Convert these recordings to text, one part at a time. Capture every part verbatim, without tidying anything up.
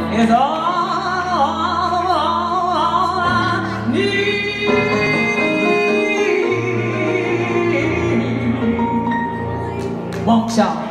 is all I need. Won't y'all?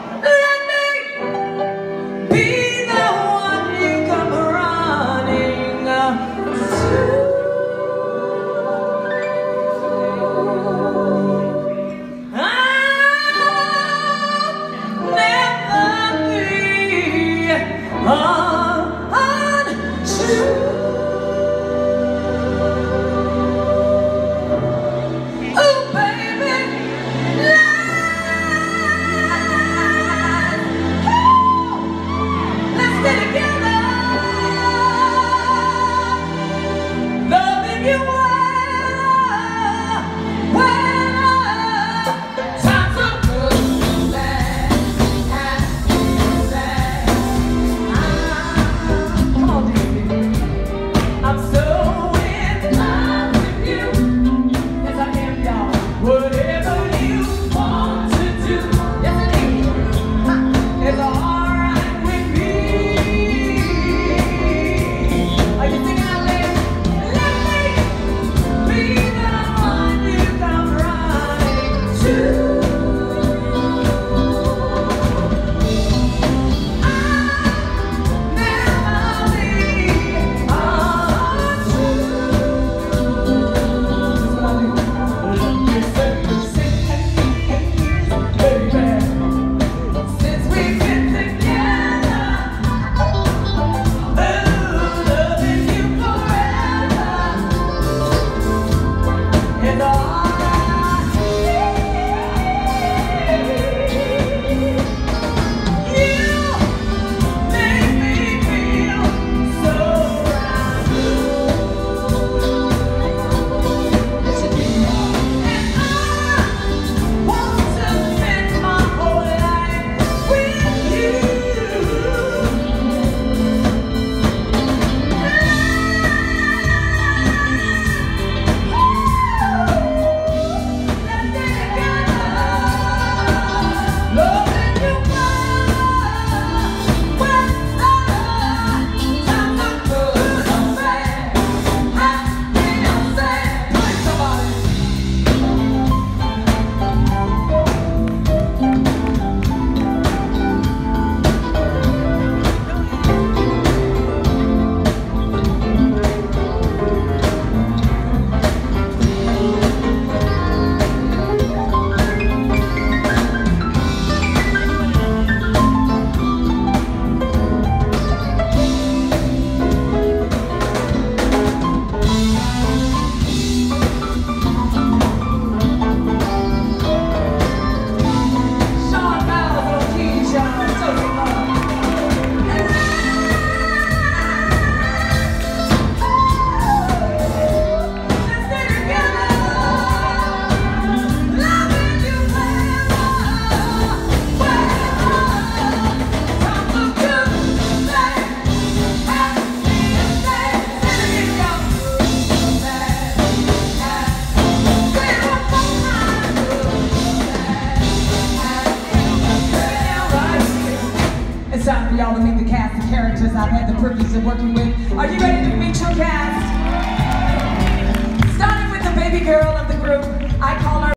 Time for y'all to meet the cast of characters I've had the privilege of working with. Are you ready to meet your cast? Starting with the baby girl of the group, I call her